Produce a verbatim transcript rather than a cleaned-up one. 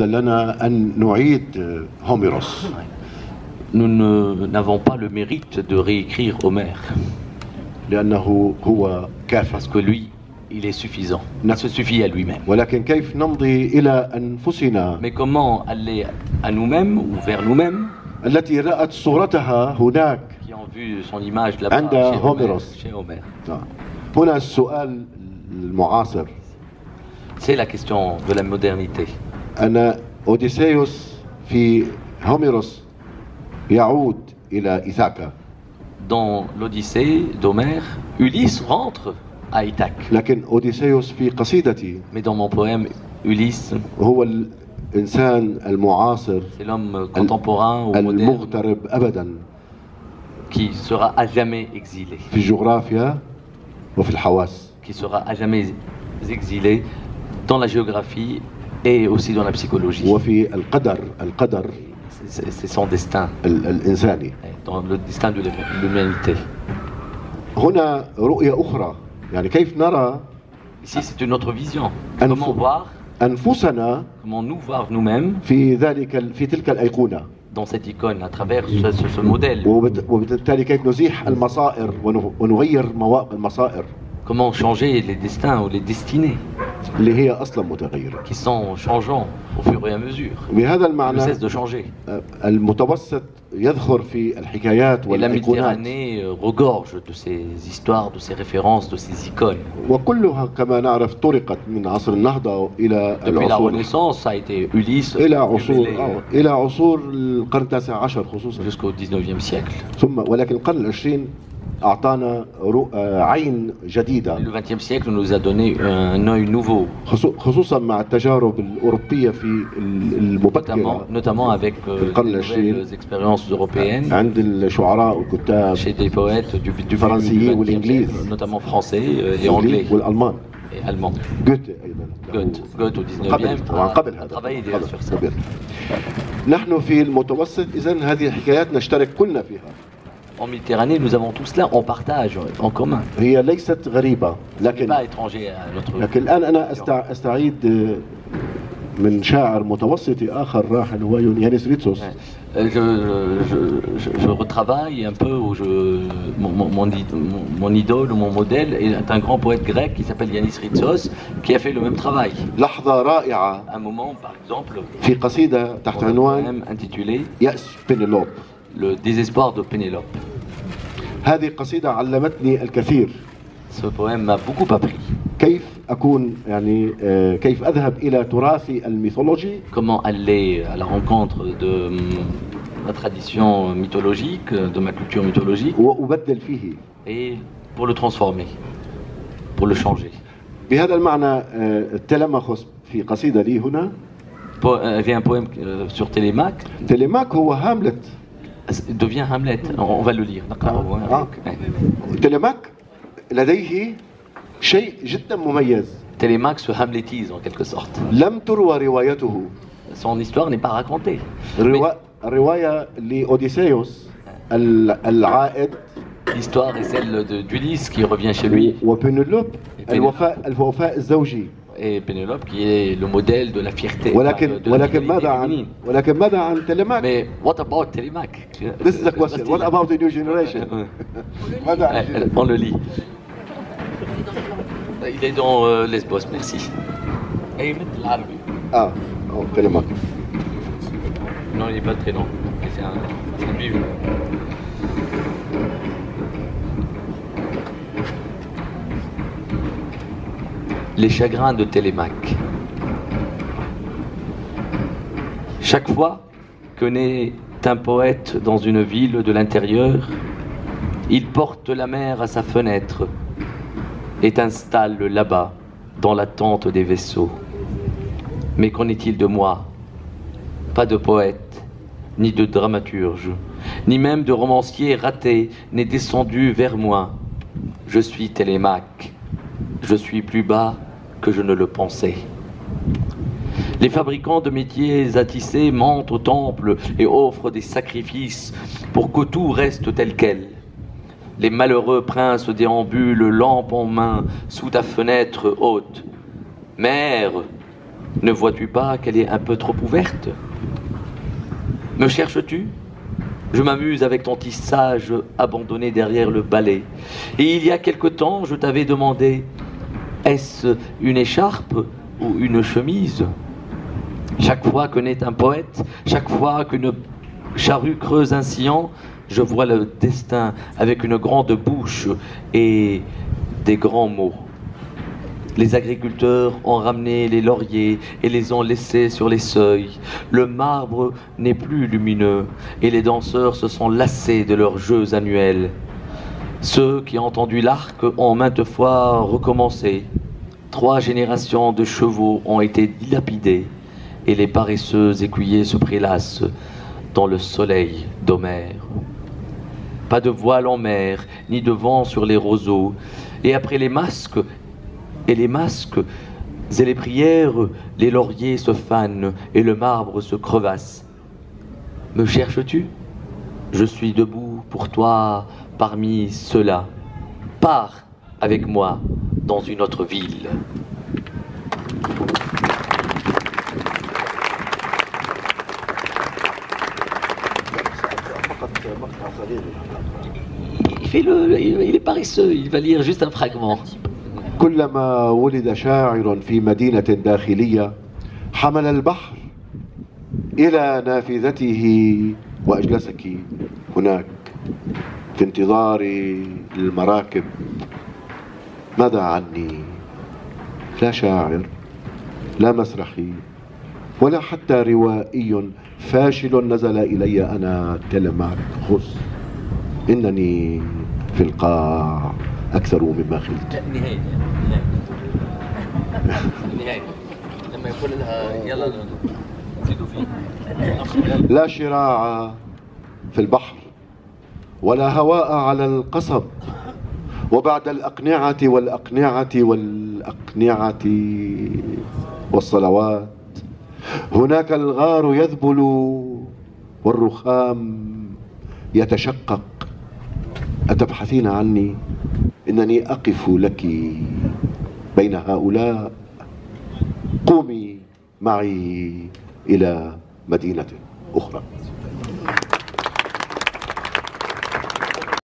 لنا أن نعيد هوميروس. Nous ne- n'avons pas le mérite de réécrire Homère, لأنه هو كافٍ. parce que lui, il est suffisant. Il se suffit à lui-même. ولكن كيف نمضي إلى أنفسنا Mais comment aller à nous-mêmes ou vers nous-mêmes, التي رأت صورتها هناك؟ qui ont vu son image là-bas عند chez Homère, هوميروس. chez Homère. هنا السؤال المعاصر. C'est la question de la modernité. أن أوديسيوس في هوميروس يعود إلى إيثاكا، Dans l'Odyssée d'Homère, Ulysse rentre à Ithaque. لكن أوديسيوس في قصيدتي Mais dans mon poème, Ulysse, هو الإنسان المعاصر c'est l'homme contemporain ou moderne المغترب أبدا qui sera à jamais exilé, في الجغرافيا وفي الحواس. qui sera à jamais exilé dans la géographie et aussi dans la psychologie. وفي القدر القدر C'est c'est son destin, ال- الإنساني. dans le destin de l'humanité. هنا رؤية أخرى، يعني كيف نرى Ici, c'est une autre vision. Un Comment fou. voir, أنفسنا comment nous voir nous-mêmes في ذلك ال- في تلك الأيقونة، dans cette icône, à travers ce, ce- ce modèle. وبت- وبالتالي كيف نزيح المصائر ونه- ونغير موا- المصائر Comment changer les destins ou les destinées اللي هي أصلا متغيرة. qui sont changeants au fur et à mesure, بهذا qui ne المعنى cessent de changer. آه، المتوسط يذخر في الحكايات Et la والأيقونات، Méditerranée euh, regorge de ces histoires, de ces références, de ces icônes. وكلها كما نعرف طرقت من عصر النهضة إلى Depuis la العصور Renaissance, ça a été Ulysse, إلى عصور révélé, آه، إلى عصور القرن التاسع عشر خصوصا، jusqu'au dix-neuvième siècle. ثم ولكن القرن العشرين أعطانا رو- آه، عين جديدة، Le vingtième siècle nous a donné un œil nouveau, خصو- خصوصا مع التجارب الأوروبية في ال- notamment, المبكرة notamment avec euh, في القرن les العشرين nouvelles expériences européennes, عند الشعراء والكتاب chez des poètes du, du, du الفرنسيين vingtième والإنجليز siècle, notamment français euh, et anglais والألمان. et allemands. جوته أيضا Goethe, Goethe au قبل dix-neuvième طبعا a, قبل a هذا travaillé déjà قبل- sur ça. قبل. نحن في المتوسط إذن هذه الحكايات نشترك كلنا فيها، En Méditerranée, nous avons tout cela en partage, en commun. هي ليست غريبة، Ce n'est لكن pas étranger à notre... لكن الآن أنا أستع... أستعيد من شاعر متوسطي آخر راحل هو يانيس ريتسوس. Euh, Je, je, je, je retravaille un peu, où je, mon, mon, mon, id- mon- mon idole ou mon modèle est un grand poète grec qui s'appelle Yannis Ritsos, qui a fait le même travail. لحظة رائعة Un moment, par exemple, في قصيدة تحت dans un عنوان poème intitulé يأس بنيلوب. Le désespoir de Pénélope. هذه قصيدة علمتني الكثير، Ce poème m'a beaucoup appris. كيف أكون يعني آه، كيف أذهب إلى تراثي الميثولوجي Comment aller à la rencontre de hum, ma tradition mythologique, de ma culture mythologique, وأبدل فيه. et pour le transformer, pour le changer. بهذا المعنى آه، تلمخس في قصيدة لي هنا. Po- euh, Il y avait un poème euh, sur Télémaque, تليماك هو هاملت. il devient Hamlet, on, on va le lire. D'accord, ouais. آه. تليماك لديه شيء جدا مميز، Télémaque se hamlétise en quelque sorte. لم تروى روايته. Son histoire n'est pas racontée. روا... رواية لأوديسيوس ال- العائد L'histoire est celle de- d'Ulysse qui revient chez lui, وبنلوب الوفاء الوفاء الزوجي. et Pénélope qui est le modèle de la fierté, ولكن de, de la ولكن fidélité ماذا عن féminine. ولكن ماذا عن تليماك؟ Mais what about Télémaque? This is the question. What about the new generation? ماذا عن Ouais, on le lit. Il est dans euh, Lesbos, merci. Et مثل العربي. اه أو تليماك. Non, il n'est pas très long. Mais c'est un, c'est un livre. Les chagrins de Télémaque. Chaque fois que naît un poète dans une ville de l'intérieur, il porte la mer à sa fenêtre et t'installe là-bas, dans la tente des vaisseaux. Mais qu'en est-il de moi? Pas de poète, ni de dramaturge, ni même de romancier raté n'est descendu vers moi. Je suis Télémaque, je suis plus bas que je ne le pensais. Les fabricants de métiers à tisser mentent au temple et offrent des sacrifices pour que tout reste tel quel. Les malheureux princes déambulent, lampe en main, sous ta fenêtre haute. Mère, Ne vois-tu pas qu'elle est un peu trop ouverte? Me cherches-tu? Je m'amuse avec ton tissage abandonné derrière le balai. Et il y a quelque temps, je t'avais demandé, est-ce une écharpe ou une chemise? Chaque fois que naît un poète, chaque fois qu'une charrue creuse un sillon, je vois le destin avec une grande bouche et des grands mots. Les agriculteurs ont ramené les lauriers et les ont laissés sur les seuils. Le marbre n'est plus lumineux et les danseurs se sont lassés de leurs jeux annuels. Ceux qui ont entendu l'arc ont maintes fois recommencé. Trois générations de chevaux ont été dilapidées et les paresseux écuyers se prélassent dans le soleil d'Homère. Pas de voile en mer, ni de vent sur les roseaux. Et après les masques et les masques et les prières, les lauriers se fanent et le marbre se crevasse. Me cherches-tu? Je suis debout pour toi parmi ceux-là. Pars avec moi dans une autre ville. Il fait le, il est paresseux, il va lire juste un fragment. كلما ولد شاعر في مدينة داخلية حمل البحر إلى نافذته وأجلسك هناك في انتظار المراكب. ماذا عني؟ لا شاعر، لا مسرحي، ولا حتى روائي فاشل نزل إلي أنا تيلماركوس. إنني في القاع أكثر مما خلت. النهاية النهاية لما يقول لها يلا نزيدوا فيه. لا شراع في البحر ولا هواء على القصب، وبعد الأقنعة والأقنعة والأقنعة والصلوات هناك الغار يذبل والرخام يتشقق. أتبحثين عني؟ إنني أقف لك بين هؤلاء. قومي معي إلى مدينة أخرى.